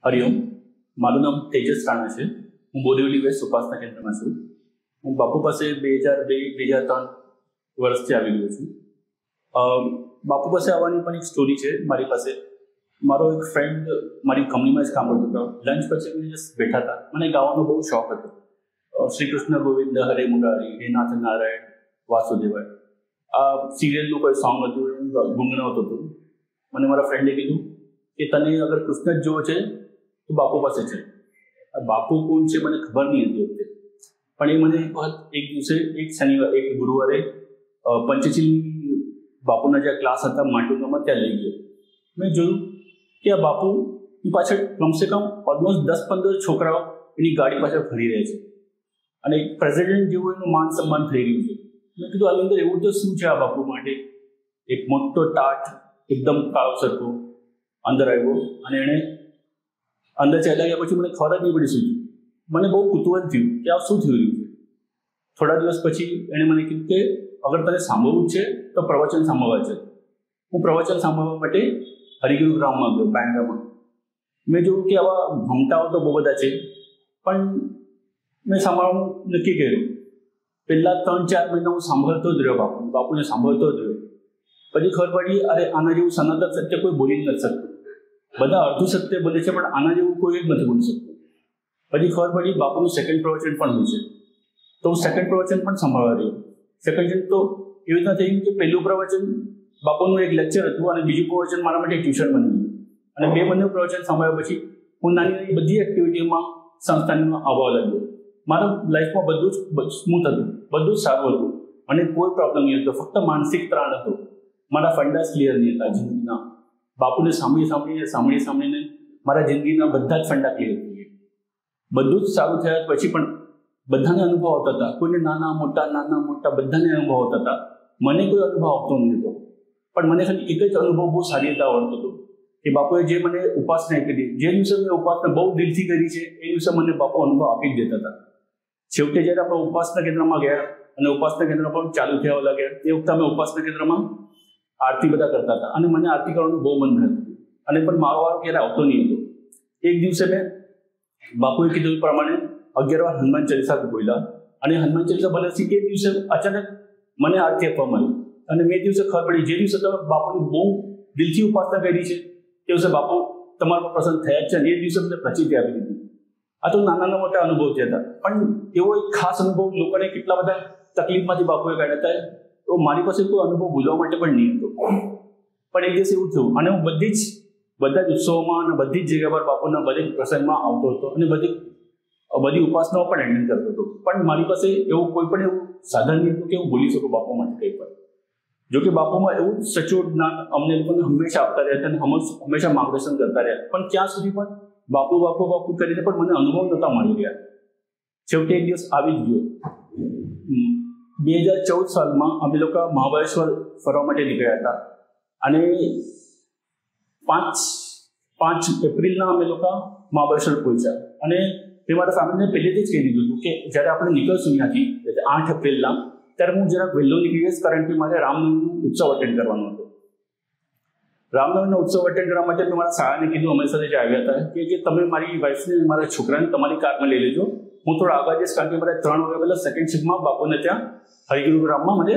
હરિઓમ, મારું નામ તેજસ રાણા છે. હું બોરીવલી વેસ્ટ ઉપાસના કેન્દ્રમાં છું. હું બાપુ પાસે 2002-2003 વર્ષથી આવી ગયો છું. બાપુ પાસે આવવાની પણ એક સ્ટોરી છે મારી પાસે. મારો એક ફ્રેન્ડ મારી કંપનીમાં જ કામ કરતો હતો. લંચ પછી અમે જસ્ટ બેઠા હતા. મને ગાવાનો બહુ શોખ હતો. શ્રી કૃષ્ણ ગોવિંદ હરે મુરારી હે નાથ નારાયણ વાસુદેવાય, આ સિરિયલનું કોઈ સોંગ હતું, હું ગુનગુનાવતો હતો. મને મારા ફ્રેન્ડે કીધું કે તને અગર કૃષ્ણ જ જોવો છે તો બાપુ પાસે છે. બાપુ કોણ છે મને ખબર નહીં હતી વખતે, પણ એ મને એક દિવસે એક ગુરુવારે પંચશીલ બાપુના જે ક્લાસ હતા માટુંગામાં ત્યાં લઈ ગયો. મેં જોયું કે આ બાપુની પાછળ કમસે કમ ઓલમોસ્ટ 10-15 છોકરાઓ એની ગાડી પાછળ ફરી રહે છે અને એક પ્રેસિડેન્ટ જેવું એનું માન સન્માન થઈ રહ્યું છે. મેં કીધું આની અંદર એવું તો શું છે આ બાપુ માટે? એક મોટો ટાટ એકદમ કાળો સરખો અંદર આવ્યો અને એણે અંદર ચાલ્યા ગયા. પછી મને ખબર જ નહીં પડી શું થયું. મને બહુ કુતૂહલ થયું કે આ શું થઈ રહ્યું છે. થોડા દિવસ પછી એણે મને કીધું કે અગર તને સાંભળવું છે તો પ્રવચન સાંભળવા છે. હું પ્રવચન સાંભળવા માટે હરિગુરુ ગ્રામમાં ગયો, બેંગામાં. મેં જોયું કે આવા ઘૂમટાઓ તો બહુ બધા છે, પણ મેં સાંભળવાનું નક્કી કર્યું. પહેલાં 3-4 મહિના હું સાંભળતો જ રહ્યો બાપુને સાંભળતો જ રહ્યો. પછી ખબર પડી અરે આના જેવું સનાતન સત્ય કોઈ બોલી જ નથી શકતું. બધા અડધું સત્ય બોલે છે પણ આના જેવું કોઈ જ નથી બોલી શકતું. પછી ખબર પડી બાપુનું સેકન્ડ પ્રવચન પણ હોય છે, તો હું સેકન્ડ પ્રવચન પણ સાંભળવા રહ્યો. સેકન્ડ તો એવી રીતના થઈ ગયું કે પહેલું પ્રવચન બાપુનું એક લેક્ચર હતું અને બીજું પ્રવચન મારા માટે ટ્યુશન બની ગયું. અને બંને પ્રવચન સાંભળ્યા પછી હું નાની નાની બધી એક્ટિવિટીમાં સંસ્થાનીમાં આવવા લાગ્યો. મારા લાઈફમાં બધું જ સ્મૂથ હતું, બધું જ સારું હતું અને કોઈ પ્રોબ્લેમ નહીં હતો. ફક્ત માનસિક ત્રાણ હતો. મારા ફંડાસ ક્લિયર નહીં હતા જિંદગીના. બાપુને સાંભળીને મારા જિંદગીના બધા જ ફંડા ક્લિયર થઈ ગયા. બધું જ સારું થયા પછી પણ બધાને અનુભવ આવતા હતા. કોઈને નાના મોટા બધાને અનુભવ આવતા હતા. મને કોઈ અનુભવ આવતો નહીં હતો, પણ મને ખાલી એક જ અનુભવ બહુ સારી રીતે આવડતો હતો કે બાપુએ જે મને ઉપાસના આપી હતી, જે દિવસે મેં ઉપાસના બહુ દિલથી કરી છે એ દિવસે મને બાપુ અનુભવ આપી જ દેતા હતા. છેવટે જ્યારે આપણે ઉપાસના કેન્દ્રમાં ગયા અને ઉપાસના કેન્દ્ર પણ ચાલુ થવા લાગ્યા, એ વખતે અમે ઉપાસના કેન્દ્રમાં આરતી બધા કરતા હતા અને મને આરતી કરવાનું બહુ મન થતું હતું અને પણ મારો વારો ક્યારે આવતો નહીં હતો. એક દિવસે મેં બાપુએ કીધું પ્રમાણે 11 વાર હનુમાન ચાલીસા બોલ્યા અને હનુમાન ચાલીસા બોલ્યા તે દિવસે અચાનક મને આરતી આપવામાં આવી અને મેં દિવસે ખબર પડી જે દિવસે તમે બાપુની બહુ દિલથી ઉપાસના કરી છે તે દિવસે બાપુ તમારા પ્રસન્ન થયા જ છે અને એ દિવસે મને પ્રચિતિ આપી દીધી. આ તો નાના મોટા અનુભવ થયા હતા, પણ એવો એક ખાસ અનુભવ લોકોને કેટલા બધા તકલીફમાંથી બાપુએ કાઢ્યા હતા, તો મારી પાસે કોઈ અનુભવ ભૂલવા માટે પણ નહીં હતો. પણ એક દિવસ એવું થયું અને હું બધા જ ઉત્સવોમાં અને બધી જ જગ્યા પર બાપુના દરેક પ્રસંગમાં આવતો હતો અને બધી ઉપાસનાઓ પણ એટેન્ડ કરતો હતો. પણ મારી પાસે એવું કોઈ પણ એવું સાધન નહીં હતું કે હું બોલી શકું બાપુ માટે કંઈ પણ. જોકે બાપુમાં એવું સચોટ જ્ઞાન અમને લોકોને હંમેશા આપતા રહ્યા અને હંમેશા માર્ગદર્શન કરતા રહ્યા, પણ ત્યાં સુધી પણ બાપુ કરીને પણ મને અનુભવ નહોતા મળી રહ્યા. છેવટે એક દિવસ આવી જ ગયો. 2014 સાલમાં અમે લોકો મહાબળેશ્વર ફરવા માટે નીકળ્યા હતા અને 5 એપ્રિલના અમે લોકો મહાબળેશ્વર પહોંચ્યા અને મેં મારા ફેમિલીને પહેલેથી જ કહી દીધું હતું કે જ્યારે આપણે નીકળશું ત્યાંથી 8 એપ્રિલના, ત્યારે હું જરાક વહેલો નીકળી જઈશ, કારણ કે મારે રામનવમીનો ઉત્સવ અટેન્ડ કરવાનો હતો. રામનવમીનો ઉત્સવ અટેન્ડ કરવા માટે મેં મારા શાળાને કીધું, અમારી સાથે જે આવ્યા હતા કે તમે મારી વાઈફને મારા છોકરાને તમારી કારમાં લઈ લેજો, હું થોડા આગળ જઈશ, કારણ કે મારે 3 વાગ્યા પહેલાં સેકન્ડ શિફ્ટમાં બાપુને ત્યાં હરિગુરુ ગ્રામમાં મને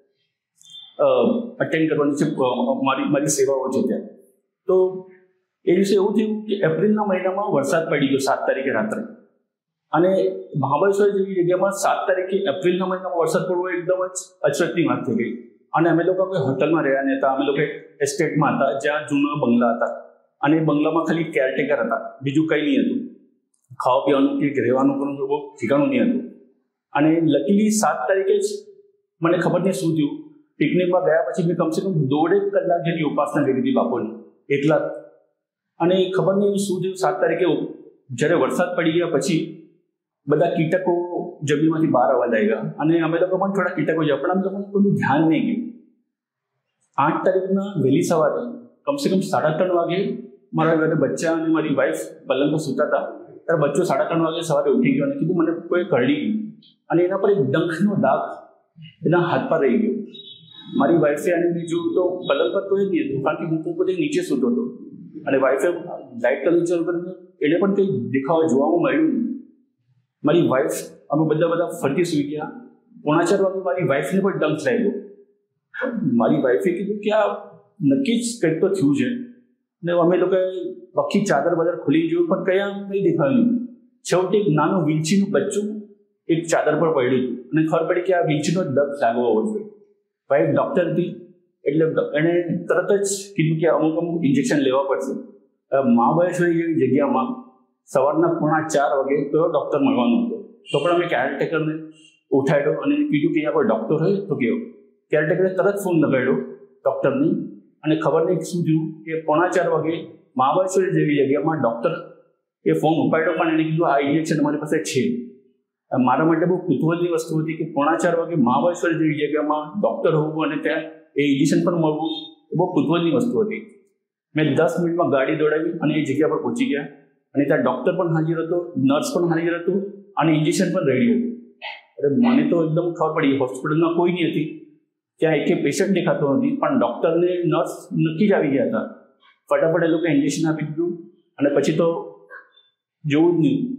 અટેન્ડ કરવાની છે, મારી સેવાઓ છે ત્યાં. તો એ દિવસે એવું થયું કે એપ્રિલના મહિનામાં વરસાદ પડી ગયો 7 તારીખે રાત્રે અને મહાબળેશ્વર જેવી જગ્યામાં 7 તારીખે એપ્રિલના મહિનામાં વરસાદ પડવો એકદમ જ અચરજની વાત થઈ ગઈ. અને અમે લોકો કોઈ હોટલમાં રહ્યા નહીં હતા, અમે લોકો એસ્ટેટમાં હતા જ્યાં જૂના બંગલા હતા અને એ બંગલામાં ખાલી કેરટેકર હતા, બીજું કંઈ નહીં હતું. ખાવા પીવાનું કે રહેવાનું પણ બહુ ઠીકાણું નહીં હતું. અને લકીલી 7 તારીખે જ મને ખબર નહીં શું થયું, પિકનિકમાં ગયા પછી મેં કમસે કમ 1.5 કલાક જેટલી ઉપાસના કરી હતી બાપુની એકલા. અને ખબર નહીં શું થયું, 7 તારીખે જ્યારે વરસાદ પડી ગયા પછી બધા કીટકો જમીનમાંથી બહાર આવવા લાગ્યા અને અમે લોકો પણ થોડા કીટકો જ્યાં, પણ અમે લોકોને કોઈનું ધ્યાન નહીં ગયું. 8 તારીખના વહેલી સવારે કમસે કમ 3:30 વાગે મારા ઘરે બચ્ચા અને મારી વાઈફ પલંગમાં સૂતા હતા, ત્યારે બચ્ચો 3:30 વાગે સવારે ઉઠી ગયો અને કીધું મને કોઈ કરડી ગયું અને એના પર એક ડંખનો દાગ એના હાથ પર રહી ગયો. મારી વાઈફે અને મેં જોયું તો પલંગ પર કોઈ જ નહીં હતું, કારણ કે હું પોતે નીચે સૂતો હતો. અને વાઈફે લાઇટ કરવી ચાલુ કરીને એને પણ કંઈ દેખાવા જોવામાં મળ્યું નહીં. મારી વાઈફ અમે બધા ફરતી સુઈ ગયા. 3:45 વાગે મારી વાઈફને પણ ડંખ લાગ્યો. મારી વાઈફે કીધું કે આ નક્કી જ કંઈક તો થયું છે. ને અમે લોકોએ આખી ચાદર બાદર ખોલી જોયું પણ કંઈ દેખાયું નહીં. છેવટે એક નાનું વીંછીનું બચ્ચું એક ચાદર પર પડ્યું હતું અને ખબર પડી કે આ વીંછીનો ડંખ લાગવો હોવો જોઈએ. વાઈફ ડૉક્ટર હતી એટલે એણે તરત જ કીધું કે અમુક ઇન્જેક્શન લેવા પડશે. મહાબળેશ્વરી જેવી જગ્યામાં સવારના 3:45 વાગે તો ડૉક્ટર મળવાનો હતો. તો પણ અમે કેરટેકરને ઉઠાડ્યો અને કીધું કે અહીંયા કોઈ ડૉક્ટર હોય તો કહો. કેરટેકરે તરત ફોન લગાડ્યો ડૉક્ટરને અને ખબર નહીં શું થયું કે 3:45 વાગે મહાબળેશ્વરી જેવી જગ્યામાં ડૉક્ટર એ ફોન ઉપાડ્યો પણ એને કીધું આ ઇન્જેક્શન અમારી પાસે છે. મારા માટે બહુ કુતૂહલની વસ્તુ હતી કે 3:45 વાગે મહાબળેશ્વર જેવી જગ્યામાં ડૉક્ટર હોવું અને ત્યાં એ ઇન્જેક્શન પણ મળવું એ બહુ કુતૂહલની વસ્તુ હતી. મેં 10 મિનિટમાં ગાડી દોડાવી અને એ જગ્યા પર પહોંચી ગયા અને ત્યાં ડૉક્ટર પણ હાજર હતો, નર્સ પણ હાજર હતું અને ઇન્જેક્શન પણ રેડી હતું. અરે મને તો એકદમ ખબર પડી હોસ્પિટલમાં કોઈ નહીં હતી, ત્યાં એક પેશન્ટ દેખાતો નથી પણ ડૉક્ટરને નર્સ નક્કી જ આવી ગયા હતા. ફટાફટ એ લોકો ઇન્જેક્શન આપી દીધું અને પછી તો જોવું જ નહીં.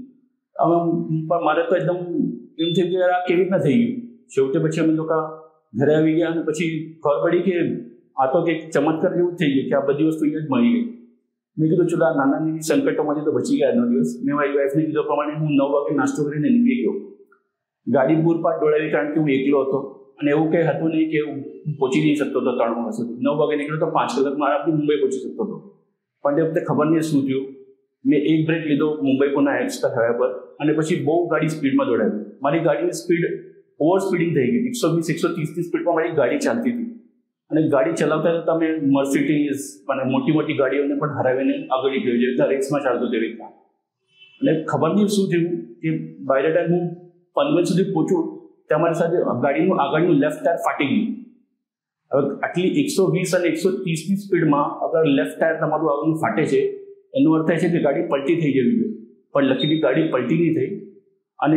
પણ મારે તો એકદમ એમ થયું કે આ કેવી રીતના થઈ ગયું. છેવટે પછી અમે લોકો ઘરે આવી ગયા અને પછી ખબર પડી કે આ તો કંઈક ચમત્કાર જેવું જ થઈ ગયું કે આ બધી વસ્તુ અહીંયા જ મળી ગઈ. મેં કીધું ચલો આ નાના નાની સંકટોમાંથી તો બચી ગયા આજનો દિવસ. મેં મારી વાઈફને કીધું પ્રમાણે હું 9 વાગે નાસ્તો કરીને નીકળી ગયો. ગાડી પૂરપાટ દોડાવી કારણ કે હું એકલો હતો અને એવું કંઈ હતું નહીં કે હું પહોંચી નહીં શકતો હતો 3 વાગ્યા સુધી. 9 વાગે નીકળ્યો તો 5 કલાકમાં આરામથી મુંબઈ પહોંચી શકતો હતો. પણ તે વખતે ખબર નહીં શું થયું. મેં એક બ્રેક લીધો મુંબઈ પુના એક્સપ્રેસ હાઈવે પર અને પછી બહુ ગાડી સ્પીડમાં દોડાવી. મારી ગાડીની સ્પીડ ઓવર સ્પીડિંગ થઈ ગઈ. 120-130ની સ્પીડમાં મારી ગાડી ચાલતી હતી અને ગાડી ચલાવતા તો તમે મર્સિડીઝ અને મોટી ગાડીઓને પણ હરાવીને આગળ ગયો જેવી રીતના રેસમાં ચાલતું તેવી રીતના. અને ખબર નહીં શું થયું કે બાય ધ ટાઈમ હું પનવેલ સુધી પહોંચ્યું ત્યાં મારી સાથે ગાડીનું આગળનું લેફ્ટ ટાયર ફાટી ગયું. હવે આટલી 120 અને 130ની સ્પીડમાં અગર લેફ્ટ ટાયર તમારું આગળનું ફાટે છે એનો અર્થ થાય છે કે ગાડી પલટી થઈ જવી જોઈએ. પણ લકીલી ગાડી પલટી નહીં થઈ અને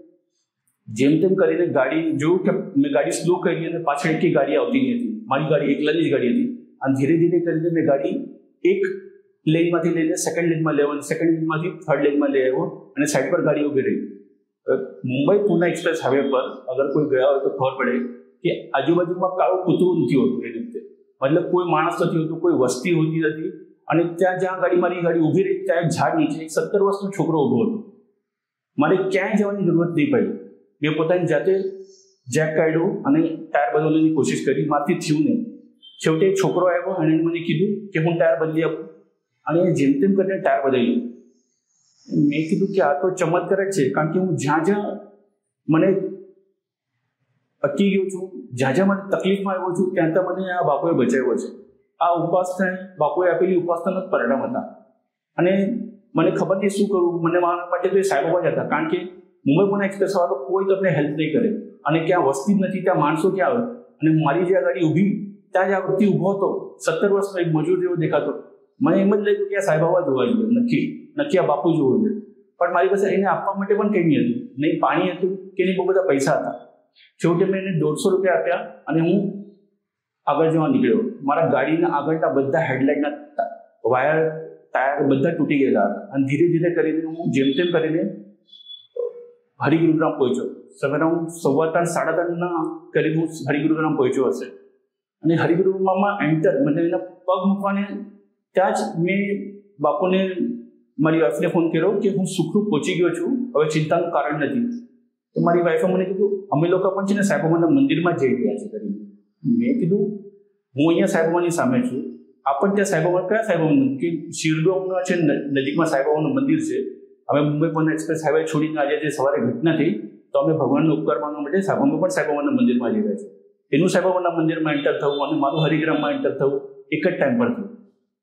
જેમ તેમ કરીને ગાડી જોયું કે મેં ગાડી સ્લો કરી અને પાછળ એક ગાડી આવતી નહીં હતી. મારી ગાડી એકલાની જ ગાડી હતી અને ધીરે ધીરે કરીને મેં ગાડી એક લેનમાંથી લઈને સેકન્ડ લેનમાં લેવો અને સેકન્ડ લેનમાંથી થર્ડ લેનમાં લઈ આવ્યો અને સાઈડ પર ગાડી ઊભી રહી. મુંબઈ પુના એક્સપ્રેસ હાઈવે પર અગર કોઈ ગયા હોય તો ખબર પડે કે આજુબાજુમાં કાળું કૂતરું નથી હોતું. એ રીતે મતલબ કોઈ માણસ નથી હોતું, કોઈ વસ્તી હોતી નથી અને જ્યાં મારી ગાડી ઊભી રહી ત્યાં ઝાડ નીચે એક 17 વર્ષનો છોકરો ઊભો હતો. મારે ક્યાંય જવાની જરૂરત નહીં પડી. મેં પોતાની જાતે જેક કાઢ્યું અને ટાયર બદલવાની કોશિશ કરી. મારથી થયું નહીં. છેવટે એક છોકરો આવ્યો અને મને કીધું કે હું ટાયર બદલી આપું અને જેમ તેમ કરીને ટાયર બદલ્યું. મેં કીધું કે આ તો ચમત્કાર જ છે કારણ કે હું જ્યાં મને અટકી ગયો છું, જ્યાં મને તકલીફમાં આવ્યો છું ત્યાં મને આ બાપુએ બચાવ્યો છે. આ ઉપાસના બાપુએ આપેલી ઉપાસનાના જ પરિણામ હતા અને મને ખબર નહીં શું કરવું. મને મારા માટે તો એ સાહેબાબા જ હતા કારણ કે મુંબઈ પુના એક્સપ્રેસ વાળો કોઈ તમને હેલ્પ નહીં કરે અને ક્યાં વસ્તી જ નથી, ત્યાં માણસો ક્યાં આવે. અને મારી જે ગાડી ઊભી ત્યાં જ આ વ્યક્તિ ઊભો હતો, 17 વર્ષનો એક મજૂર જેવો દેખાતો. મને એમ જ લાગ્યું કે આ સાહેબાબા જોવા જોઈએ, નક્કી આ બાપુ જોવો જોઈએ. પણ મારી પાસે એને આપવા માટે પણ કંઈ નહીં હતું, નહીં પાણી હતું કે નહીં બહુ બધા પૈસા હતા. છેવટે મેં એને 150 રૂપિયા આપ્યા અને હું આગળ જવા નીકળ્યો. મારા ગાડીના આગળના બધા હેડલાઇટના વાયર ટાયર બધા તૂટી ગયેલા હતા અને ધીરે ધીરે કરીને હું જેમ તેમ કરીને હરિગુરુગ્રામ પહોંચ્યો. સવારે હું 3:15-3:30ના કરીબ હું હરિગુરુગ્રામ પહોંચ્યો હશે અને હરિગુરુગ્રામમાં એન્ટર મતલબ એના પગ મૂકવાને ત્યાં જ મેં બાપુને મારી વાઈફને ફોન કર્યો કે હું સુખરૂપ પહોંચી ગયો છું, હવે ચિંતાનું કારણ નથી. તો મારી વાઈફે મને કીધું અમે લોકો પણ છે ને સાઈબાબાના મંદિરમાં જઈ રહ્યા છે કરીને. મેં કીધું હું અહીંયા સાઈબાબાની સામે છું, આપણને ત્યાં સાઈબાબા કયા સાઈબાબાનું કે શિરડોમના છે નજીકમાં સાઈબાબાનું મંદિર છે. અમે મુંબઈ પુના એક્સપ્રેસ હાઈવે છોડીને આજે જે સવારે ઘટના થઈ તો અમે ભગવાનનો ઉપકાર માનવા માટે અમે પણ સાઈબાબાના મંદિરમાં જઈ રહ્યા છીએ. એનું સાઈબાબાના મંદિરમાં એન્ટર થવું અને મારું હરિગ્રામમાં એન્ટર થવું એક જ ટાઈમ પર થયું.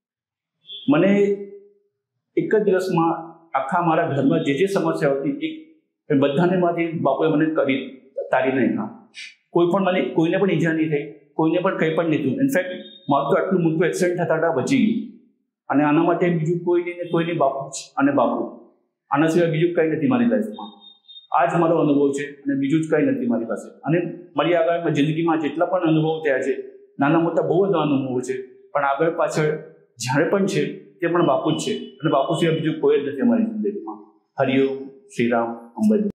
મને એક જ દિવસમાં આખા મારા ઘરમાં જે સમસ્યા હતી એ બધાને માંથી બાપુએ મને કરી તારી નાખ્યા. કોઈને પણ ઈજા નહીં થઈ, કોઈને પણ કંઈ પણ નહીં થયું. ઇનફેક્ટ મારું તો આટલું મોટું એક્સિડન્ટ થતા બચી ગયું અને આના માટે બીજું કોઈ નહીં ને કોઈની બાપુ જ અને બાપુ. આના સિવાય બીજું કંઈ નથી મારી લાઈફમાં. આ જ મારો અનુભવ છે અને બીજું જ કંઈ નથી મારી પાસે. અને મારી આગળ જિંદગીમાં જેટલા પણ અનુભવ થયા છે, નાના મોટા બહુ બધા અનુભવો છે, પણ આગળ પાછળ જ્યારે પણ છે તે પણ બાપુ જ છે અને બાપુ સિવાય બીજું કોઈ જ નથી અમારી જિંદગીમાં. હરિઓમ, શ્રીરામ, અંબાજી.